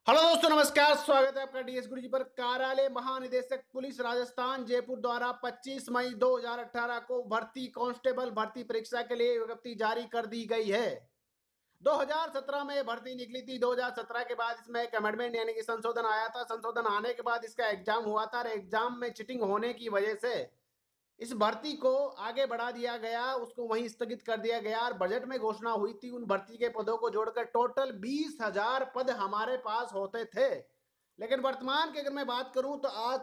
Hello दोस्तों, नमस्कार। स्वागत है आपका डीएस गुरुजी पर। कार्यालय महानिदेशक पुलिस राजस्थान जयपुर द्वारा 25 मई 2018 को भर्ती कांस्टेबल भर्ती परीक्षा के लिए विज्ञप्ति जारी कर दी गई है। 2017 में भर्ती निकली थी। 2017 के बाद इसमें एक अमेंडमेंट यानी कि संशोधन आया था। संशोधन आने के बाद इसका एग्जाम हुआ था और एग्जाम में चीटिंग होने की वजह से इस भर्ती को आगे बढ़ा दिया गया, उसको वहीं स्थगित कर दिया गया और बजट में घोषणा हुई थी उन भर्ती के पदों को जोड़कर टोटल 20,000 पद हमारे पास होते थे। लेकिन वर्तमान की अगर मैं बात करूं तो आज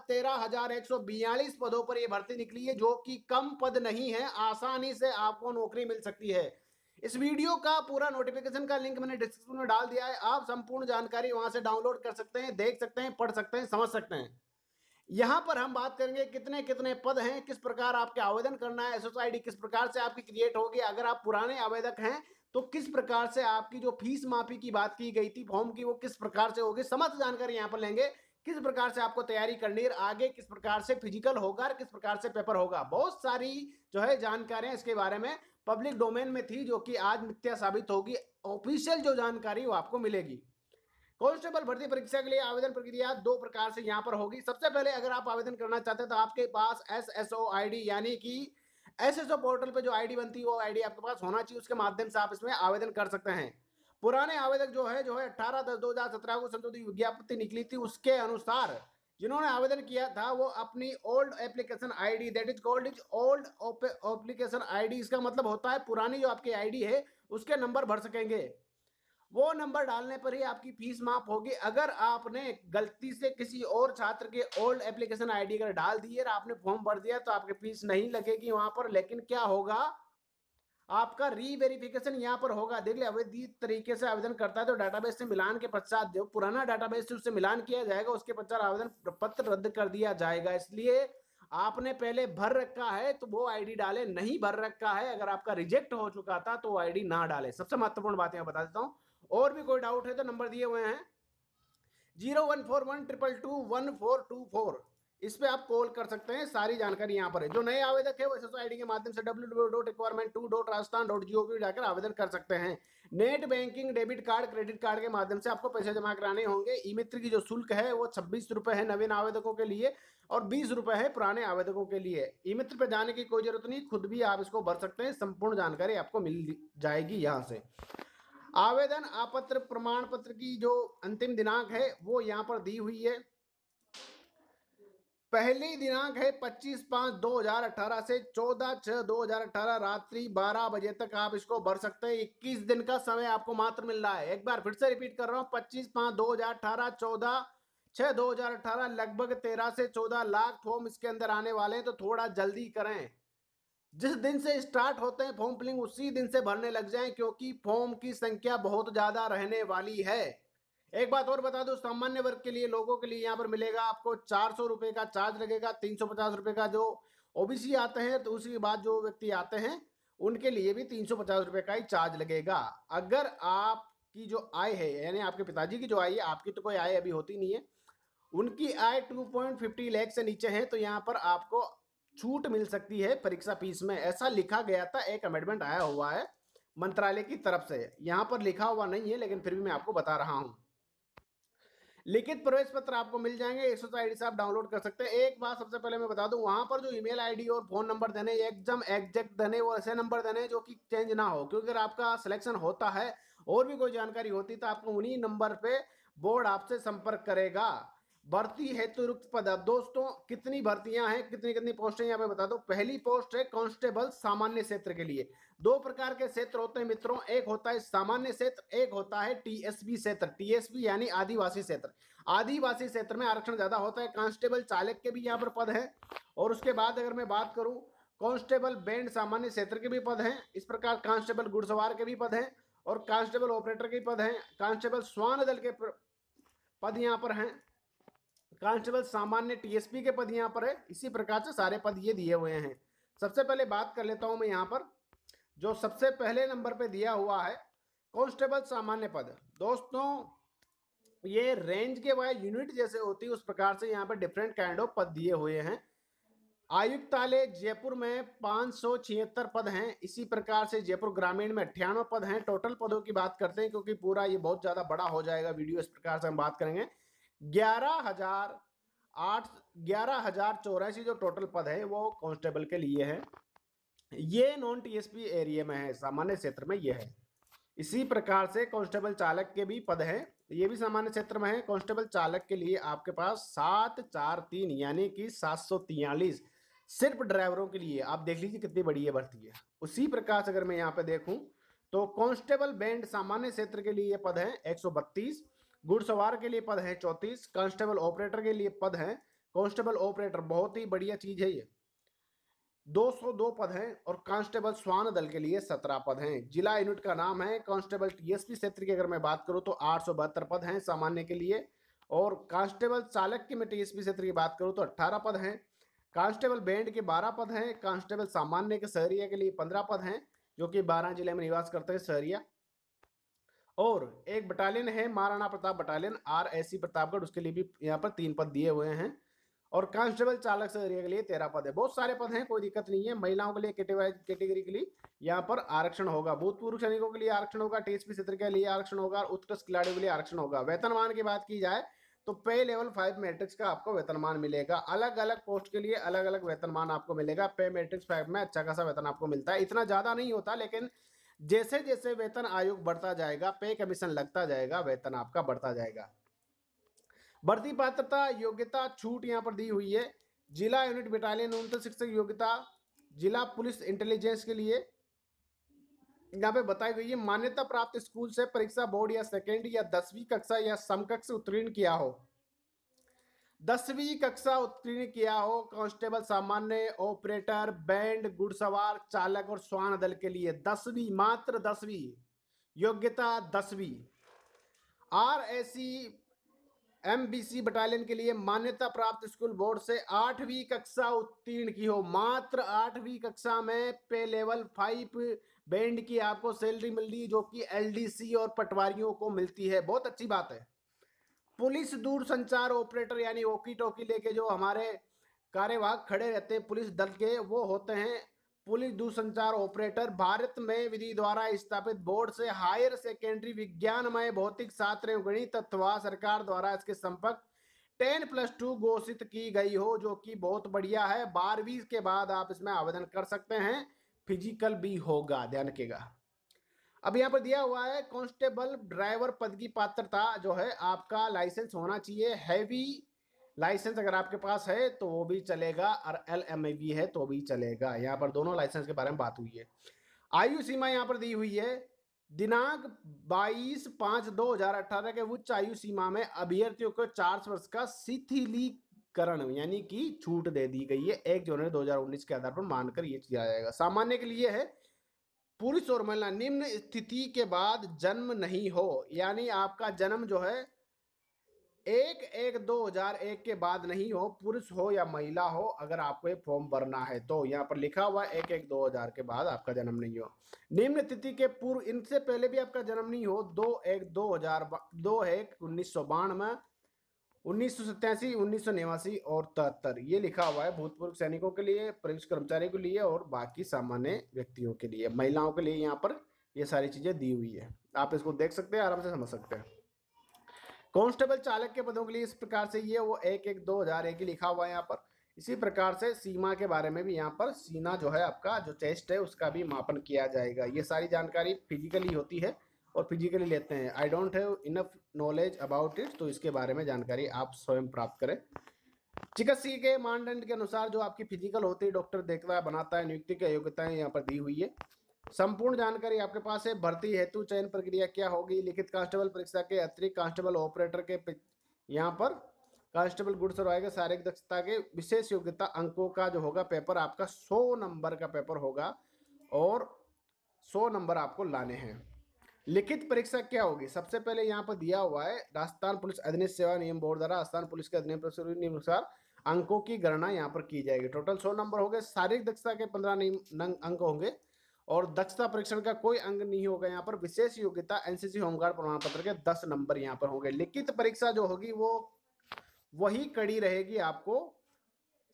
13,142 पदों पर यह भर्ती निकली है, जो कि कम पद नहीं है। आसानी से आपको नौकरी मिल सकती है। इस वीडियो का पूरा नोटिफिकेशन का लिंक मैंने डिस्क्रिप्शन में डाल दिया है। आप संपूर्ण जानकारी वहां से डाउनलोड कर सकते हैं, देख सकते हैं, पढ़ सकते हैं, समझ सकते हैं। यहां पर हम बात करेंगे कितने कितने पद हैं, किस प्रकार आपके आवेदन करना है, एसएसआईडी किस प्रकार से आपकी क्रिएट होगी, अगर आप पुराने आवेदक हैं तो किस प्रकार से आपकी जो फीस माफी की बात की गई थी फॉर्म की, वो किस प्रकार से होगी, समस्त जानकारी यहां पर लेंगे। किस प्रकार से आपको तैयारी करनी है, आगे किस प्रकार से फिजिकल होगा और किस प्रकार से पेपर होगा, बहुत सारी जो है जानकारियां इसके बारे में पब्लिक डोमेन में थी, जो कि आज मिथ्या साबित होगी। ऑफिशियल जो जानकारी वो आपको मिलेगी। कांस्टेबल भर्ती परीक्षा के लिए आवेदन प्रक्रिया दो प्रकार से यहां पर होगी। सबसे पहले अगर आप आवेदन करना चाहते हैं तो आपके पास एसएसओ आईडी यानी कि एसएसओ पोर्टल पे जो आईडी बनती है वो आईडी आपके पास होना चाहिए। उसके माध्यम से आप इसमें आवेदन कर सकते हैं। पुराने आवेदक जो है 18/10/2017 को संशोधित विज्ञप्ति निकली थी, उसके अनुसार जिन्होंने आवेदन किया था वो अपनी old application ID, that is called is old application ID, इसका मतलब होता है पुरानी जो आपकी आईडी है उसके नंबर भर सकेंगे। वो नंबर डालने पर ही आपकी फीस माफ होगी। अगर आपने गलती से किसी और छात्र के ओल्ड एप्लीकेशन आईडी अगर डाल दी और आपने फॉर्म भर दिया तो आपकी फीस नहीं लगेगी वहां पर। लेकिन क्या होगा, आपका रीवेरिफिकेशन यहां पर होगा। देख ले, अवैध तरीके से आवेदन करता है तो डाटाबेस से मिलान के पश्चात जो पुराना डाटाबेस है उससे मिलान किया जाएगा, उसके पश्चात आवेदन पत्र रद्द कर दिया जाएगा। इसलिए आपने पहले भर रखा है तो वो आईडी डाले, नहीं भर रखा है, अगर आपका रिजेक्ट हो चुका था तो वो आईडी ना डाले। सबसे महत्वपूर्ण बात यहां बता देता हूं। और भी कोई डाउट है तो नंबर दिए हुए हैं 0141221424, इस पे आप कॉल कर सकते हैं। सारी जानकारी यहाँ पर है। जो नए आवेदक है वो एसएसओ आईडी के माध्यम से www.requirement2.rajasthan.gov जाकर आवेदन कर सकते हैं। Net banking, debit card, credit card के माध्यम से आपको पैसे जमा कराने होंगे। ई मित्र की जो शुल्क है वो 26 रुपए है नवीन आवेदकों के लिए और 20 रुपए है पुराने आवेदकों के लिए। ई मित्र पे जाने की कोई जरूरत नहीं, खुद भी आप इसको भर सकते हैं। संपूर्ण जानकारी आपको मिल जाएगी यहाँ से। आवेदन आपत्र प्रमाण पत्र की जो अंतिम दिनांक है वो यहां पर दी हुई है। पहली दिनांक है 25/5/2018 से 14/6/2018 रात्रि 12 बजे तक आप इसको भर सकते हैं। 21 दिन का समय आपको मात्र मिल रहा है। एक बार फिर से रिपीट कर रहा हूं, 25/5/2018 14/6/2018 लगभग 13 से 14 लाख फॉर्म इसके अंदर आने वाले हैं, तो थोड़ा जल्दी करें। जिस दिन से स्टार्ट होते हैं फॉर्म फिलिंग उसी दिन से भरने लग जाएं, क्योंकि फॉर्म की संख्या बहुत ज्यादा रहने वाली है। एक बात और बता दूं, सामान्य वर्ग के लिए लोगों के लिए यहाँ पर मिलेगा आपको 400 रुपए का चार्ज लगेगा। 350 रुपए का जो ओबीसी आते हैं, तो उसके बाद जो व्यक्ति आते हैं उनके लिए भी 350 रुपए का ही चार्ज लगेगा। अगर आपकी जो आय है, यानी आपके पिताजी की जो आय है, आपकी तो कोई आय अभी होती नहीं है, उनकी आय 2.50 लाख से नीचे है तो यहाँ पर आपको छूट मिल सकती है परीक्षा फीस में। ऐसा लिखा गया था, एक अमेंडमेंट आया हुआ है मंत्रालय की तरफ से। यहां पर लिखा हुआ नहीं है लेकिन फिर भी मैं आपको बता रहा हूं। लिखित प्रवेश पत्र आपको मिल जाएंगे, एसएसओ आईडी से आप डाउनलोड कर सकते हैं। एक बात सबसे पहले मैं बता दूं, वहां पर जो ईमेल आईडी और फोन नंबर देने एकदम एग्जैक्ट देने, वो ऐसे नंबर देने जो कि चेंज ना हो, क्योंकि अगर आपका सिलेक्शन होता है और भी कोई जानकारी होती तो आपको उन्हीं नंबर पे बोर्ड आपसे संपर्क करेगा। भर्ती हेतु रिक्त पद। अब दोस्तों कितनी भर्तियां हैं, कितनी कितनी पोस्टें यहाँ पे बता दो। पहली पोस्ट है कांस्टेबल सामान्य क्षेत्र के लिए। दो प्रकार के क्षेत्र होते हैं मित्रों, एक होता है सामान्य क्षेत्र, एक होता है टीएसबी क्षेत्र। टीएसबी यानी आदिवासी क्षेत्र। आदिवासी क्षेत्र में आरक्षण ज्यादा होता है। कांस्टेबल चालक के भी यहाँ पर पद है। और उसके बाद अगर मैं बात करूं, कांस्टेबल बैंड सामान्य क्षेत्र के भी पद हैं। इस प्रकार कांस्टेबल घुड़सवार के भी पद हैं और कांस्टेबल ऑपरेटर के पद हैं। कांस्टेबल श्वान दल के पद यहाँ पर हैं। कांस्टेबल सामान्य टीएसपी के पद यहाँ पर है। इसी प्रकार से सारे पद ये दिए हुए हैं। सबसे पहले बात कर लेता हूं मैं यहाँ पर, जो सबसे पहले नंबर पे दिया हुआ है कांस्टेबल सामान्य पद। दोस्तों ये रेंज के वाइज यूनिट जैसे होती है उस प्रकार से यहाँ पर डिफरेंट काइंड ऑफ पद दिए हुए हैं। आयुक्तालय जयपुर में 576 पद हैं। इसी प्रकार से जयपुर ग्रामीण में 98 पद हैं। टोटल पदों की बात करते हैं क्योंकि पूरा ये बहुत ज्यादा बड़ा हो जाएगा वीडियो, इस प्रकार से हम बात करेंगे। 11,084 जो टोटल पद है वो कांस्टेबल के लिए है। ये नॉन टीएसपी एरिया में है, सामान्य क्षेत्र में ये है। इसी प्रकार से कांस्टेबल चालक के भी पद हैं, ये भी सामान्य क्षेत्र में है। कांस्टेबल चालक के लिए आपके पास 743 यानी कि 743 सिर्फ ड्राइवरों के लिए। आप देख लीजिए कितनी बड़ी ये भर्ती है। उसी प्रकार से अगर मैं यहाँ पे देखूं तो कांस्टेबल बैंड सामान्य क्षेत्र के लिए पद है 132, घुड़सवार के लिए पद है 34, कांस्टेबल ऑपरेटर के लिए पद है, कांस्टेबल ऑपरेटर बहुत ही बढ़िया चीज है ये, 202 पद हैं। और कांस्टेबल श्वान दल के लिए 17 पद हैं। जिला यूनिट का नाम है कांस्टेबल टीएसपी क्षेत्र की अगर मैं बात करूं तो 872 पद हैं सामान्य के लिए। और कांस्टेबल चालक की मैं टीएसपी क्षेत्र की बात करूं तो 18 पद हैं। कांस्टेबल बैंड के 12 पद हैं। कांस्टेबल सामान्य के सहरिया के लिए 15 पद हैं, जो कि 12 जिले में निवास करते हैं सहरिया। और एक बटालियन है महाराणा प्रताप बटालियन RSC प्रतापगढ़, उसके लिए भी यहाँ पर 3 पद दिए हुए हैं। और कांस्टेबल चालक सहरिया के लिए 13 पद है। बहुत सारे पद हैं, कोई दिक्कत नहीं है। महिलाओं के लिए कैटेगरी के लिए यहाँ पर आरक्षण होगा, भूतपूर्व सैनिकों के लिए आरक्षण होगा, टीएसपी क्षेत्र के लिए आरक्षण होगा, उत्कृष्ट खिलाड़ियों के लिए आरक्षण होगा। वेतनमान की बात की जाए तो पे लेवल 5 मैट्रिक्स का आपको वेतनमान मिलेगा। अलग अलग पोस्ट के लिए अलग अलग वेतनमान आपको मिलेगा। पे मैट्रिक्स 5 में अच्छा खासा वेतन आपको मिलता है, इतना ज्यादा नहीं होता, लेकिन जैसे जैसे वेतन आयोग बढ़ता जाएगा, पे कमीशन लगता जाएगा, वेतन आपका बढ़ता जाएगा। भर्ती पात्रता योग्यता छूट यहाँ पर दी हुई है। जिला यूनिट बटालियन न्यूनतम शिक्षक योग्यता जिला पुलिस इंटेलिजेंस के लिए यहाँ पे बताई गई है। मान्यता प्राप्त स्कूल से परीक्षा बोर्ड या सेकेंड या 10वीं कक्षा या समकक्ष उत्तीर्ण किया हो। 10वीं कक्षा उत्तीर्ण किया हो कांस्टेबल सामान्य ऑपरेटर बैंड घुड़सवार चालक और श्वान दल के लिए 10वीं, मात्र 10वीं योग्यता 10वीं। RSC MBC बटालियन के लिए मान्यता प्राप्त स्कूल बोर्ड से 8वीं कक्षा उत्तीर्ण की हो। मात्र 8वीं कक्षा में पे लेवल 5 बैंड की आपको सैलरी मिल रही है, जो कि LDC और पटवारियों को मिलती है। बहुत अच्छी बात है। पुलिस दूर संचार ऑपरेटर यानी वॉकी टॉकी लेके जो हमारे कार्यवाहक खड़े रहते हैं पुलिस दल के, वो होते हैं पुलिस दूरसंचार ऑपरेटर। भारत में विधि द्वारा स्थापित बोर्ड से हायर सेकेंडरी विज्ञानमय भौतिक शास्त्र एवं गणित अथवा सरकार द्वारा इसके संपर्क 10+2 घोषित की गई हो, जो कि बहुत बढ़िया है। 12वीं के बाद आप इसमें आवेदन कर सकते हैं। फिजिकल भी होगा, ध्यान रखिएगा। अब यहाँ पर दिया हुआ है कांस्टेबल ड्राइवर पद की पात्रता जो है आपका लाइसेंस होना चाहिए। हैवी लाइसेंस अगर आपके पास है तो वो भी चलेगा, और LMAV है तो भी चलेगा। यहाँ पर दोनों लाइसेंस के बारे में बात हुई है। आयु सीमा यहाँ पर दी हुई है। दिनांक 22/5/2018 के उच्च आयु सीमा में अभ्यर्थियों को 4 वर्ष का शिथिलीकरण यानी कि छूट दे दी गई है। 1 जनवरी 2019 के आधार पर मानकर ये किया जाएगा। सामान्य के लिए है पुरुष और महिला निम्न स्थिति के बाद जन्म नहीं हो, यानी आपका जन्म जो है 1/1/2001 के बाद नहीं हो, पुरुष हो या महिला हो। अगर आपको ये फॉर्म भरना है तो यहाँ पर लिखा हुआ है 1/1/2000 के बाद आपका जन्म नहीं हो। निम्न तिथि के पूर्व, इनसे पहले भी आपका जन्म नहीं हो, 2/1/2000, 2/1/1992, 1987, 1989 और 73, ये लिखा हुआ है भूतपूर्व सैनिकों के लिए, पुलिस कर्मचारियों के लिए और बाकी सामान्य व्यक्तियों के लिए। महिलाओं के लिए यहाँ पर ये सारी चीजें दी हुई है, आप इसको देख सकते हैं, आराम से समझ सकते हैं। कांस्टेबल चालक के पदों के लिए इस प्रकार से ये वो 1/1/2001 लिखा हुआ है यहाँ पर। इसी प्रकार से सीमा के बारे में भी यहाँ पर सीना जो है आपका जो चेस्ट है उसका भी मापन किया जाएगा। ये सारी जानकारी फिजिकली होती है और फिजिकली लेते हैं। I don't have enough knowledge about it, तो इसके बारे में जानकारी आप स्वयं प्राप्त करें। चिकित्सकीय के मानदंड के अनुसार जो आपकी फिजिकल होती है डॉक्टर देखता है, बनाता है। नियुक्ति की योग्यताएं यहाँ पर दी हुई है। संपूर्ण जानकारी आपके पास है। भर्ती हेतु चयन प्रक्रिया क्या होगी? लिखित कांस्टेबल परीक्षा के अतिरिक्त कांस्टेबल ऑपरेटर के यहाँ पर कांस्टेबल घुड़सवार के शारीरिक दक्षता के विशेष योग्यता अंकों का जो होगा पेपर आपका 100 नंबर का पेपर होगा और 100 नंबर आपको लाने हैं। लिखित परीक्षा क्या होगी? सबसे पहले यहाँ पर दिया हुआ है राजस्थान पुलिस अधिनियम सेवा नियम बोर्ड द्वारा राजस्थान पुलिस के अधिनियम अनुसार अंकों की गणना यहाँ पर की जाएगी। टोटल 100 नंबर होंगे। शारीरिक दक्षता के 15 अंक होंगे और दक्षता परीक्षण का कोई अंक नहीं होगा। यहाँ पर विशेष योग्यता NCC होमगार्ड प्रमाण पत्र के 10 नंबर यहाँ पर होंगे। लिखित परीक्षा जो होगी वो वही कड़ी रहेगी आपको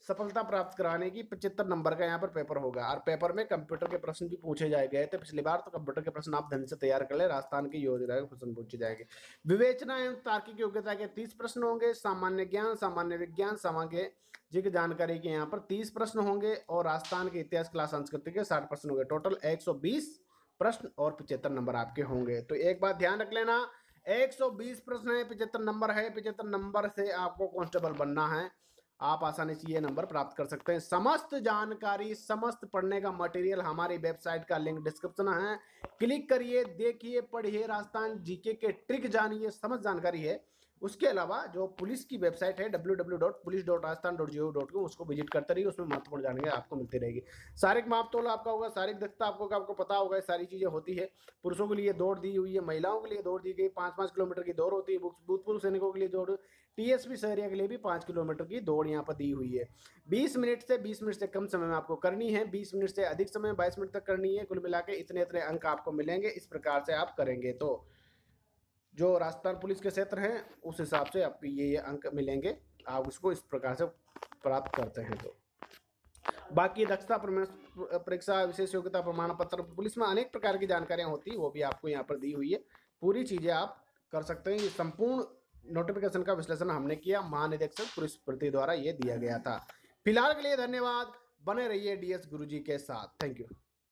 सफलता प्राप्त कराने की 75 नंबर का यहाँ पर पेपर होगा। और पेपर में कंप्यूटर के प्रश्न भी पूछे गए थे पिछली बार, तो कंप्यूटर के प्रश्न आप ढंग से तैयार कर ले, राजस्थान की योजना के प्रश्न पूछे जाएंगे। विवेचना एवं तार्किक योग्यता के 30 प्रश्न होंगे। सामान्य ज्ञान, सामान्य विज्ञान, सामाजिक जानकारी के यहाँ पर 30 प्रश्न होंगे। और राजस्थान के इतिहास, कला, संस्कृति के 60 प्रश्न होंगे। टोटल 120 प्रश्न और 75 नंबर आपके होंगे। तो एक बात ध्यान रख लेना, 120 प्रश्न है, 75 नंबर है। 75 नंबर से आपको कांस्टेबल बनना है। आप आसानी से ये नंबर प्राप्त कर सकते हैं। समस्त जानकारी, समस्त पढ़ने का मटेरियल हमारी वेबसाइट का लिंक डिस्क्रिप्शन है, क्लिक करिए, देखिए, पढ़िए, राजस्थान जीके के ट्रिक जानिए, समस्त जानकारी है। उसके अलावा जो पुलिस की वेबसाइट है www.police.rajasthan.gov.com, उसको विजिट करते रहिए, उसमें महत्वपूर्ण जानकारी आपको मिलती रहेगी। शारीरिक मापतोल आपका होगा, शारीरिक दक्षता आपको पता होगा, सारी चीजें होती है। पुरुषों के लिए दौड़ दी हुई है, महिलाओं के लिए दौड़ दी गई, 5-5 किलोमीटर की दौड़ होती है। भूतपूर्व सैनिकों के लिए दौड़, टीएसपी शहरिया के लिए भी 5 किलोमीटर की दौड़ यहाँ पर दी हुई है। 20 मिनट से कम समय में आपको करनी है, 20 मिनट से अधिक समय 22 मिनट तक करनी है। कुल मिला के इतने अंक आपको मिलेंगे। इस प्रकार से आप करेंगे तो जो राजस्थान पुलिस के क्षेत्र हैं उस हिसाब से आपको ये अंक मिलेंगे। आप उसको इस प्रकार से प्राप्त करते हैं। तो बाकी दक्षता परीक्षा, विशेष योग्यता प्रमाण पत्र, पुलिस में अनेक प्रकार की जानकारियां होती है, वो भी आपको यहाँ पर दी हुई है। पूरी चीजें आप कर सकते हैं। ये संपूर्ण नोटिफिकेशन का विश्लेषण हमने किया, महानिदेशक पुलिस भर्ती द्वारा ये दिया गया था। फिलहाल के लिए धन्यवाद, बने रहिए डीएस गुरुजी के साथ। Thank you.